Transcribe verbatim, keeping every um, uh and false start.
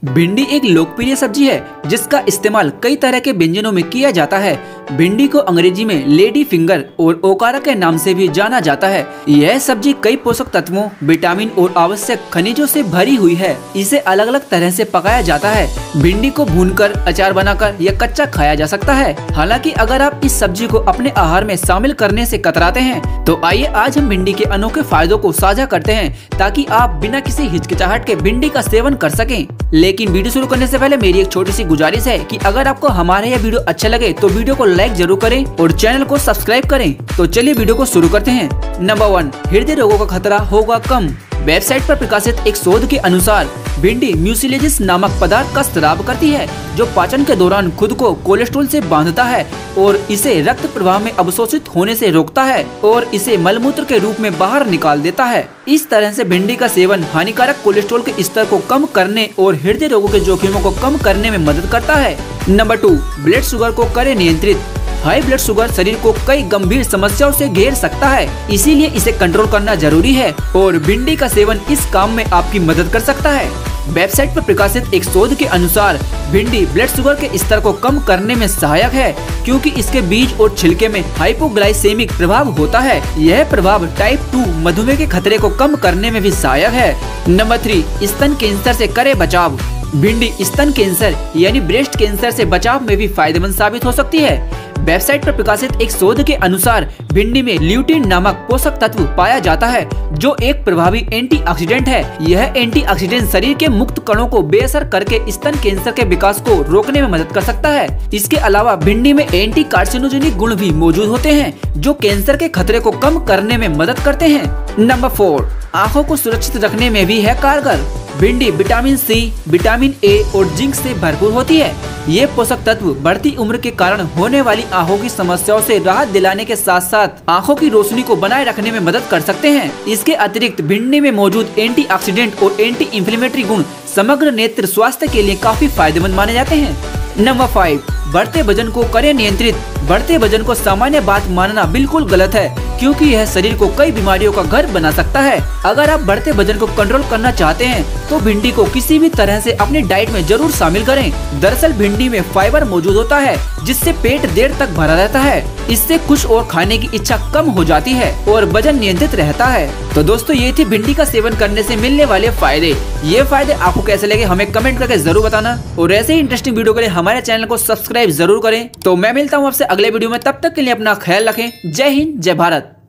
भिंडी एक लोकप्रिय सब्जी है जिसका इस्तेमाल कई तरह के व्यंजनों में किया जाता है। भिंडी को अंग्रेजी में लेडी फिंगर और ओकारा के नाम से भी जाना जाता है। यह सब्जी कई पोषक तत्वों, विटामिन और आवश्यक खनिजों से भरी हुई है। इसे अलग अलग तरह से पकाया जाता है। भिंडी को भूनकर, अचार बनाकर या कच्चा खाया जा सकता है। हालांकि अगर आप इस सब्जी को अपने आहार में शामिल करने से कतराते हैं तो आइए आज हम भिंडी के अनोखे फायदों को साझा करते हैं ताकि आप बिना किसी हिचकिचाहट के भिंडी का सेवन कर सकें। लेकिन वीडियो शुरू करने से पहले मेरी एक छोटी सी गुजारिश है कि अगर आपको हमारा यह वीडियो अच्छा लगे तो वीडियो को लाइक जरूर करें और चैनल को सब्सक्राइब करें। तो चलिए वीडियो को शुरू करते हैं। नंबर वन, हृदय रोगों का खतरा होगा कम। वेबसाइट पर प्रकाशित एक शोध के अनुसार भिंडी म्यूसिलेजिस नामक पदार्थ का स्राव करती है जो पाचन के दौरान खुद को कोलेस्ट्रॉल से बांधता है और इसे रक्त प्रवाह में अवशोषित होने से रोकता है और इसे मलमूत्र के रूप में बाहर निकाल देता है। इस तरह से भिंडी का सेवन हानिकारक कोलेस्ट्रॉल के स्तर को कम करने और हृदय रोगों के जोखिमों को कम करने में मदद करता है। नंबर टू, ब्लड शुगर को करे नियंत्रित। हाई ब्लड शुगर शरीर को कई गंभीर समस्याओं से घेर सकता है, इसीलिए इसे कंट्रोल करना जरूरी है और भिंडी का सेवन इस काम में आपकी मदद कर सकता है। वेबसाइट पर प्रकाशित एक शोध के अनुसार भिंडी ब्लड शुगर के स्तर को कम करने में सहायक है क्योंकि इसके बीज और छिलके में हाइपोग्लाइसेमिक प्रभाव होता है। यह प्रभाव टाइप टू मधुमेह के खतरे को कम करने में भी सहायक है। नंबर थ्री, स्तन कैंसर से करे बचाव। भिंडी स्तन कैंसर यानी ब्रेस्ट कैंसर से बचाव में भी फायदेमंद साबित हो सकती है। वेबसाइट पर प्रकाशित एक शोध के अनुसार भिंडी में ल्यूटिन नामक पोषक तत्व पाया जाता है जो एक प्रभावी एंटीऑक्सीडेंट है। यह एंटीऑक्सीडेंट शरीर के मुक्त कणों को बेअसर करके स्तन कैंसर के विकास को रोकने में मदद कर सकता है। इसके अलावा भिंडी में एंटी कार्सिनोजेनिक गुण भी मौजूद होते हैं जो कैंसर के खतरे को कम करने में मदद करते हैं। नंबर फोर, आँखों को सुरक्षित रखने में भी है कारगर। भिंडी विटामिन सी, विटामिन ए और जिंक से भरपूर होती है। ये पोषक तत्व बढ़ती उम्र के कारण होने वाली आंखों की समस्याओं से राहत दिलाने के साथ साथ आंखों की रोशनी को बनाए रखने में मदद कर सकते हैं। इसके अतिरिक्त भिंडी में मौजूद एंटीऑक्सीडेंट और एंटी इंफ्लेमेटरी गुण समग्र नेत्र स्वास्थ्य के लिए काफी फायदेमंद माने जाते हैं। नंबर फाइव, बढ़ते वजन को करें नियंत्रित। बढ़ते वजन को सामान्य बात मानना बिल्कुल गलत है क्योंकि यह शरीर को कई बीमारियों का घर बना सकता है। अगर आप बढ़ते वजन को कंट्रोल करना चाहते हैं तो भिंडी को किसी भी तरह से अपनी डाइट में जरूर शामिल करें। दरअसल भिंडी में फाइबर मौजूद होता है जिससे पेट देर तक भरा रहता है। इससे कुछ और खाने की इच्छा कम हो जाती है और वजन नियंत्रित रहता है। तो दोस्तों, ये थी भिंडी का सेवन करने से मिलने वाले फायदे। ये फायदे आपको कैसे लगे हमें कमेंट करके जरूर बताना और ऐसे ही इंटरेस्टिंग वीडियो के लिए हमारे चैनल को सब्सक्राइब जरूर करें। तो मैं मिलता हूँ आपसे अगले वीडियो में, तब तक के लिए अपना ख्याल रखें। जय हिंद, जय भारत।